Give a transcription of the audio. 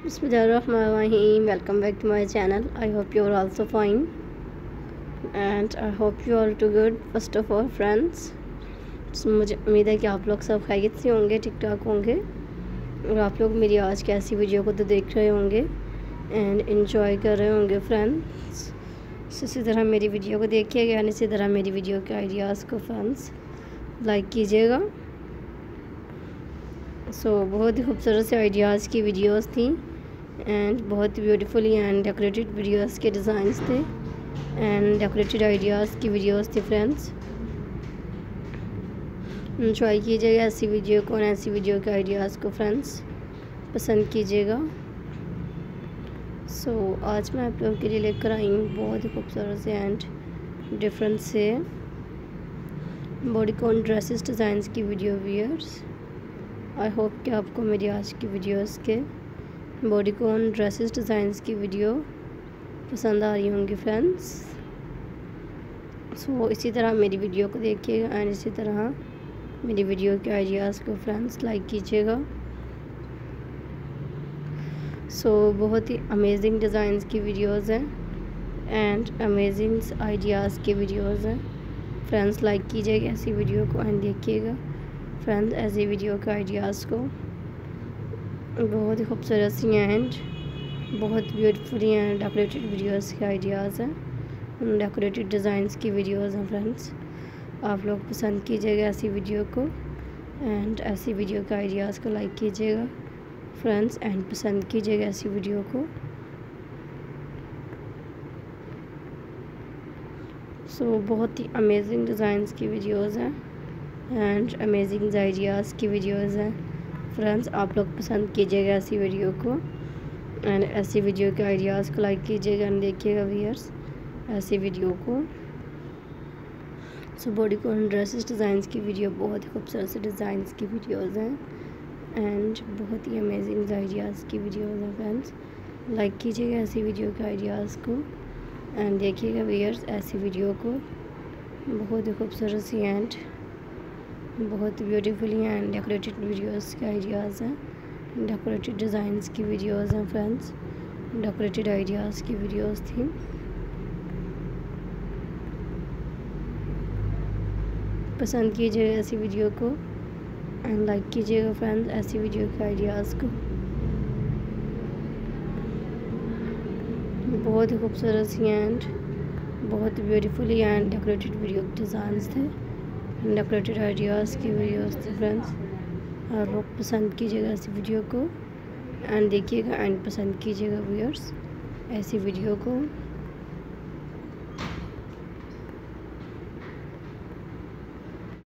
Bismillahirrahmanirrahim. Welcome back to my channel. I hope you are also fine and I hope you are too good. First of all friends, मुझे उम्मीद है कि आप लोग सब खैरियत से होंगे, ठीक ठाक होंगे और आप लोग मेरी आज की ऐसी वीडियो को तो देख रहे होंगे एंड इन्जॉय कर रहे होंगे फ्रेंड्स। इसी तरह मेरी वीडियो को देखिएगा एंड इसी तरह मेरी वीडियो के आइडियाज़ को फ्रेंड्स लाइक कीजिएगा। बहुत ही खूबसूरत से आइडियाज़ की वीडियोस थी एंड बहुत ब्यूटीफुली एंड डेकोरेटेड वीडियोस के डिज़ाइंस थे एंड डेकोरेटेड आइडियाज़ की वीडियोस थी फ्रेंड्स। एंजॉय कीजिएगा ऐसी वीडियो को और ऐसी वीडियो के आइडियाज़ को फ्रेंड्स पसंद कीजिएगा। आज मैं आप लोगों के लिए लेकर आई हूँ बहुत ही खूबसूरत से एंड डिफरेंट से बॉडीकॉन ड्रेसेस डिज़ाइंस की वीडियो व्यूअर्स। आई होप कि आपको मेरी आज की वीडियोस के बॉडीकॉन ड्रेसेस डिज़ाइंस की वीडियो पसंद आ रही होंगी फ्रेंड्स। इसी तरह मेरी वीडियो को देखिएगा एंड इसी तरह मेरी वीडियो के आइडियाज़ को फ्रेंड्स लाइक कीजिएगा। बहुत ही अमेजिंग डिज़ाइंस की वीडियोस हैं एंड अमेजिंग आइडियाज़ की वीडियोस हैं फ्रेंड्स। लाइक कीजिएगा ऐसी वीडियो को एंड देखिएगा फ्रेंड्स ऐसी वीडियो के आइडियाज़ को। बहुत ही खूबसूरत सी एंड बहुत ब्यूटीफुली एंड डेकोरेटेड वीडियोस के आइडियाज़ हैं, डेकोरेटेड डिज़ाइंस की वीडियोस हैं फ्रेंड्स। आप लोग पसंद कीजिएगा ऐसी वीडियो को एंड ऐसी वीडियो के आइडियाज़ को लाइक कीजिएगा फ्रेंड्स एंड पसंद कीजिएगा ऐसी वीडियो को। बहुत ही अमेजिंग डिज़ाइंस की वीडियोस हैं एंड अमेजिंग आइडियाज़ की वीडियोस हैं फ्रेंड्स। आप लोग पसंद कीजिएगा ऐसी वीडियो को एंड ऐसी वीडियो के आइडियाज़ को लाइक कीजिएगा एंड देखिएगा व्यूअर्स ऐसी वीडियो को। बॉडीकॉन ड्रेसेस डिज़ाइंस की वीडियो बहुत ही खूबसूरत से डिज़ाइंस की वीडियोस हैं एंड बहुत ही अमेजिंग आइडियाज़ की वीडियोस हैं फ्रेंड्स। लाइक कीजिएगा ऐसी वीडियो के आइडियाज़ को एंड देखिएगा व्यूअर्स ऐसी वीडियो को। बहुत ही खूबसूरत सी एंड बहुत ब्यूटीफुली एंड डेकोरेटेड वीडियोस के आइडियाज़ हैं, डेकोरेटेड डिज़ाइंस की वीडियोस हैं फ्रेंड्स। डेकोरेटेड आइडियाज़ की वीडियोस थी। पसंद कीजिएगा ऐसी वीडियो को एंड लाइक कीजिएगा फ्रेंड्स ऐसी वीडियो के आइडियाज़ को। बहुत ही खूबसूरत सी एंड बहुत beautifully and decorated video designs थे, डेकोरेटेड आइडियाज़ की वीडियोस थे फ्रेंड्स। आप लोग पसंद कीजिएगा ऐसी वीडियो को एंड देखिएगा एंड पसंद कीजिएगा व्यूअर्स ऐसी वीडियो को।